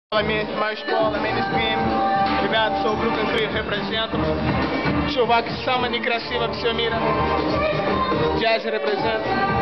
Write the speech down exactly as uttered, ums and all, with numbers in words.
A minha, minha escola, mainstream, obrigado, sou o grupo em que represento. Chuva que sama de Krasiva que se mira, jazz representa.